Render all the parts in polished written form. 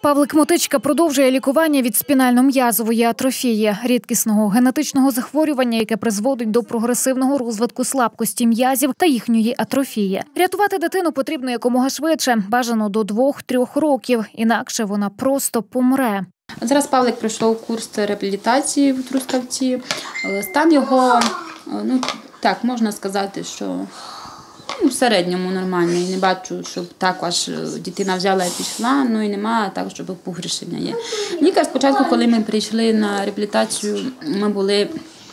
Павлик Мотичка продовжує лікування від спінально-м'язової атрофії – рідкісного генетичного захворювання, яке призводить до прогресивного розвитку слабкості м'язів та їхньої атрофії. Рятувати дитину потрібно якомога швидше, бажано до 2-3 років, інакше вона просто помре. Зараз Павлик пройшов курс реабілітації в Трускавці. Стан його, так, можна сказати, що в середньому нормальний. Не бачу, щоб так аж дитина взяла і пішла, і немає так, щоб погіршення є. Лікар спочатку, коли ми прийшли на реабілітацію, ми були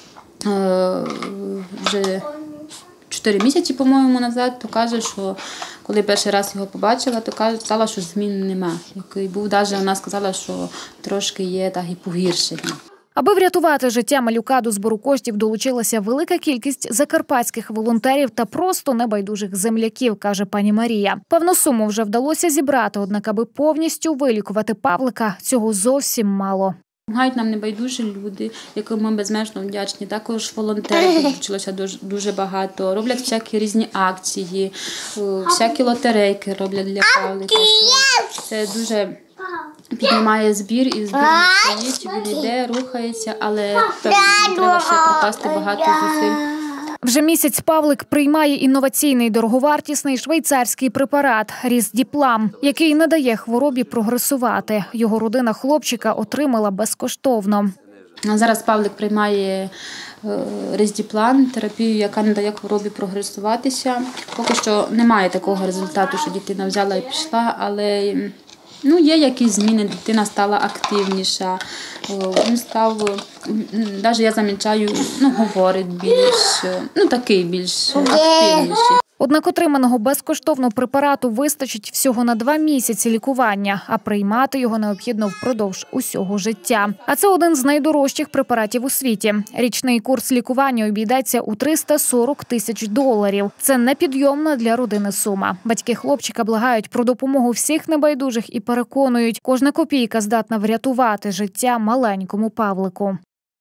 вже 4 місяці, по-моєму, назад, то каже, що коли перший раз його побачила, то казала, що змін нема. Який був, навіть вона сказала, що трошки є так і погіршення. Аби врятувати життя малюка, до збору коштів долучилася велика кількість закарпатських волонтерів та просто небайдужих земляків, каже пані Марія. Певну суму вже вдалося зібрати, однак аби повністю вилікувати Павлика, цього зовсім мало. Допомагають нам небайдужі люди, яким ми безмежно вдячні. Також волонтерів долучилося дуже багато. Роблять всякі різні акції, всякі лотерейки роблять для Павлика. Це дуже піднімає збір, і збір не стоїть, він йде, рухається, але треба ще прокласти багато зусиль. Вже місяць Павлик приймає інноваційний дороговартісний швейцарський препарат «Різдіплам», який не дає хворобі прогресувати. Його родина хлопчика отримала безкоштовно. Зараз Павлик приймає «Різдіплам», терапію, яка не дає хворобі прогресуватися. Поки що немає такого результату, що дитина взяла і пішла, але є якісь зміни, дитина стала активніша, він став, навіть я замічаю, говорить більш, такий більш активніший. Однак отриманого безкоштовного препарату вистачить всього на 2 місяці лікування, а приймати його необхідно впродовж усього життя. А це один з найдорожчих препаратів у світі. Річний курс лікування обійдеться у $340 000. Це непідйомна для родини сума. Батьки хлопчика благають про допомогу всіх небайдужих і переконують, кожна копійка здатна врятувати життя маленькому Павлику.